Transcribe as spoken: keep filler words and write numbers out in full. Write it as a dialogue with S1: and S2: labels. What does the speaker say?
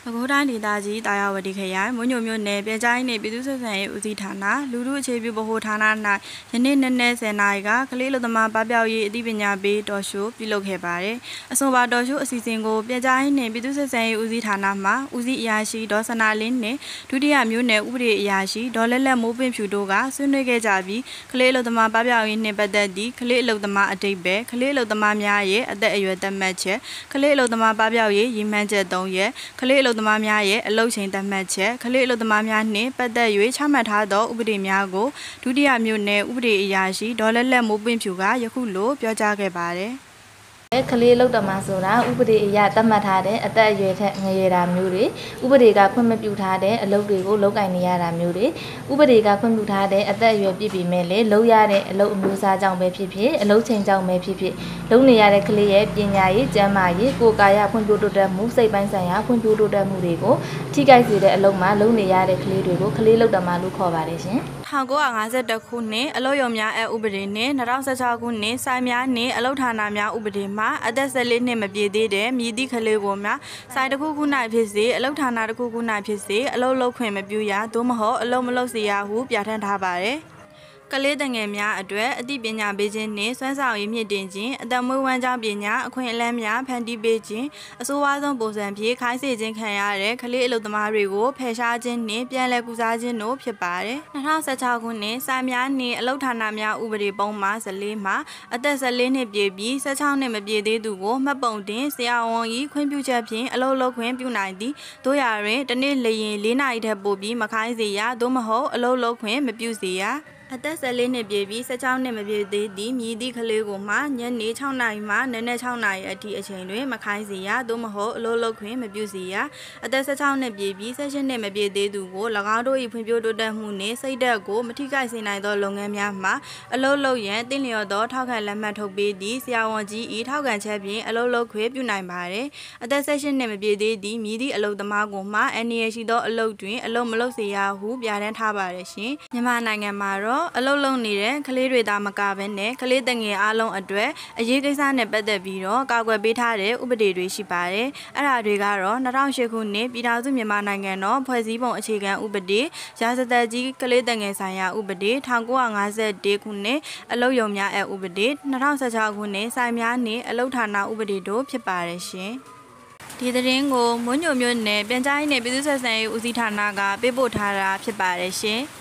S1: ပဲခူးတိုင်းဒေသကြီးတာယာဝတီခရိုင်မွန်းညိုမြို့နယ်ပြည်ကြားရေးနှင့်ပြည်သူ့ဆက်ဆံရေးဦးစီးဌာနလူထုအခြေပြုဗဟိုဌာန၌ယနေ့နေ့နေ့ဆယ်နာရီကကလေးလူသမားပပျောက်ရေးအသိပညာပေးတော်ရှိုးပြုလုပ်ခဲ့ပါတယ်။အဆိုပါတော်ရှိုးအစီအစဉ်ကိုပြည်ကြားရေးနှင့်ပြည်သူ့ဆက်ဆံရေးဦးစီးဌာနမှဦးစီးအရာရှိဒေါ်စနာလင်းနှင့်ဒုတိယမြို့နယ်ဥပဒေအရာရှိဒေါ်လက်လက်မိုးပင်ဖြူတို့ကဆွေးနွေးခဲ့ကြပြီးကလေးလူသမားပပျောက်ရေးနှင့်ပတ်သက်သည့်ကလေးလူသမားအတိတ်ပဲကလေးလူသမားများရဲ့အသက်အရွယ်သတ်မှတ်ချက်ကလေးလူသမားပပျောက်ရေးရည်မှန်းချက်သုံးရက်ကလေးလူသမားများရဲ့အလုပ်ချိန်သတ်မှတ်ချက်ကလေးအလုပ်သမားများနှင့်ပတ်သက်၍ချမှတ်ထားသောဥပဒေများကိုဒုတိယမြို့နယ်ဥပဒေအရာရှိဒေါ်လက်လက်မိုးပင်ဖြူကယခုလိုပြောကြားခဲ့ပါတယ်
S2: ကလေးလောက်တမဆိုတာဥပဒေအရသတ်မှတ်ထားတဲ့အသက်အရွယ်ထက်ငယ်ရတာမျိုးတွေဥပဒေကခွင့်မပြုထားတဲ့အလုပ်တွေကိုလုပ်ကင်နေရတာမျိုးတွေဥပဒေကခွင့်ပြုထားတဲ့အသက်အရွယ်ပြည့်ပြီမဲ့လေလုပ်ရတဲ့အလုပ်အမျိုးအစားကြောင့်ပဲဖြစ်ဖြစ်အလုပ်ချိန်ကြောင့်ပဲဖြစ်ဖြစ်လုပ်နေရတဲ့ကလေးရဲ့ပညာရေးကျန်းမာရေးကိုယ်ကာယဖွံ့ဖြိုးတိုးတက်မှုစိတ်ပိုင်းဆိုင်ရာဖွံ့ဖြိုးတိုးတက်မှုတွေကိုထိခိုက်စေတဲ့အလုပ်မှာလုပ်နေရတဲ့ကလေးတွေကိုကလေးလောက်တမလို့ခေါ်ပါတယ်ရှင်
S1: ၁၉၅၁ခုနှစ်အလုပ်ရုံများအဥပဒေနှင့်၂၀၁၆ခုနှစ်စိုင်းများနှင့်အလုပ်ဌာနများဥပဒေမှာအသက်၁၄နှစ်မပြည့်သေးတဲ့မြည်သည့်ကလေးကိုများစိုင်းတစ်ခုခု၌ဖြစ်စေအလုပ်ဌာနတစ်ခုခု၌ဖြစ်စေအလုပ်လုပ်ခွင့်မပြုရသို့မဟုတ်အလုပ်မလုပ်စေရဟုပြဋ္ဌာန်းထားပါတယ်ကလေးတငယ်များအတွက်အသိပညာပေးခြင်းနှင့်စွမ်းဆောင်ရည်မြင့်တင်ခြင်းအသက်မွေးဝမ်းကြောင်းပညာအခွင့်အလမ်းများဖန်တီးပေးခြင်းအဆိုးဝါးဆုံးပုံစံဖြင့်ခိုင်းစေခြင်းခံရတဲ့ကလေးအလုပ်သမားတွေကိုဖယ်ရှားခြင်းနှင့်ပြန်လည်ကုစားခြင်းတို့ဖြစ်ပါတယ်။၂၀၁၆ခုနှစ်စိုင်းများနှင့်အလုပ်ဌာနများဥပဒေပုံမှာ၁၄မှာအသက်၁၄နှစ်ပြည့်ပြီး၁၆နှစ်မပြည့်သေးသူကိုမှတ်ပုံတင်ဆရာဝန်၏ခွင့်ပြုချက်ဖြင့်အလုပ်လုပ်ခွင့်ပြုနိုင်သည်။တို့ရာတွင်တနေ့လျင်၄နာရီထက်ပိုပြီးမခိုင်းစေရသို့မဟုတ်အလုပ်လုပ်ခွင့်မပြုစေရအသက်၁၄နှစ်ပြည့်ပြီး၁၆နှစ်မပြည့်သေးသည့်မြည်သည့်ကလေးကိုမှညနေ၆နာရီမှနံနက်၆နာရီအထိအချိန်တွင်မခိုင်းစေရသို့မဟုတ်အလုပ်လုပ်ခွင့်မပြုစေရအသက်၁၆နှစ်ပြည့်ပြီး၁၈နှစ်မပြည့်သေးသူကို၎င်းတို့၏ဖွံ့ဖြိုးတိုးတက်မှုနှင့်စိတ်ဓာတ်ကိုမထိခိုက်စေနိုင်သောလုပ်ငန်းများမှအလုပ်လုပ်ရန်တင့်လျော်သောထောက်ခံလက်မှတ်ထုတ်ပေးသည့်ဆရာဝန်ကြီး၏ထောက်ခံချက်ဖြင့်အလုပ်လုပ်ခွင့်ပြုနိုင်ပါသည်အသက်၁၈နှစ်မပြည့်သေးသည့်မြည်သည့်အလုပ်သမားကိုမှအန္တရာယ်ရှိသောအလုပ်တွင်အလုပ်မလုပ်စေရဟုပြဋ္ဌာန်းထားပါသည်ရှင်မြန်မာနိုင်ငံမှာတော့အလုပ်လုပ်နေတဲ့ကလေးတွေသားမကဘဲနဲ့ကလေးတငယ်အားလုံးအတွက်အရေးကိစ္စနဲ့ပတ်သက်ပြီးတော့ကာကွယ်ပေးထားတဲ့ဥပဒေတွေရှိပါတယ်။အဲ့ဒါတွေကတော့၂၀၀၈ခုနှစ်ပြည်ထောင်စုမြန်မာနိုင်ငံတော်ဖွဲ့စည်းပုံအခြေခံဥပဒေရာဇသက်ကြီးကလေးတငယ်ဆိုင်ရာဥပဒေ၁၉၅၁ခုနှစ်အလုပ်ရုံများအဥပဒေ၂၀၁၆ခုနှစ်စိုင်းများနှင့်အလုပ်ဌာနဥပဒေတို့ဖြစ်ပါတယ်ရှင်။ဒီသတင်းကိုမွန်းညိုမြို့နယ်ပြန်ကြားရေးနဲ့ပြည်သူ့ဆက်ဆံရေးဦးစီးဌာနကပေးပို့ထားတာဖြစ်ပါတယ်ရှင်။